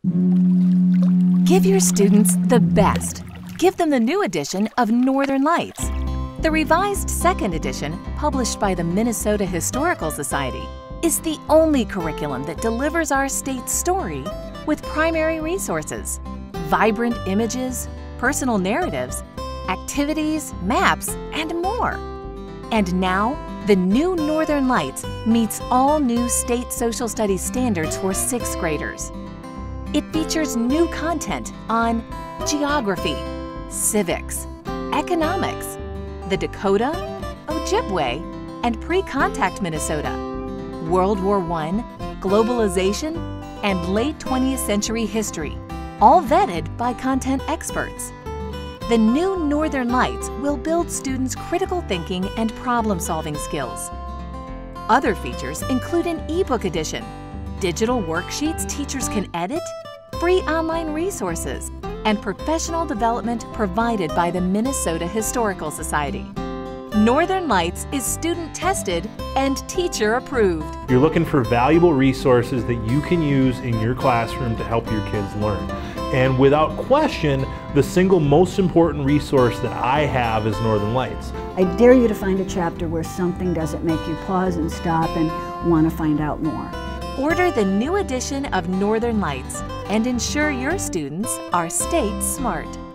Give your students the best. Give them the new edition of Northern Lights. The revised second edition, published by the Minnesota Historical Society, is the only curriculum that delivers our state's story with primary resources, vibrant images, personal narratives, activities, maps, and more. And now, the new Northern Lights meets all new state social studies standards for 6th graders. It features new content on geography, civics, economics, the Dakota, Ojibwe, and pre-contact Minnesota, World War I, globalization, and late 20th century history, all vetted by content experts. The new Northern Lights will build students' critical thinking and problem-solving skills. Other features include an ebook edition, digital worksheets teachers can edit, free online resources, and professional development provided by the Minnesota Historical Society. Northern Lights is student-tested and teacher-approved. You're looking for valuable resources that you can use in your classroom to help your kids learn. And without question, the single most important resource that I have is Northern Lights. I dare you to find a chapter where something doesn't make you pause and stop and want to find out more. Order the new edition of Northern Lights and ensure your students are state smart.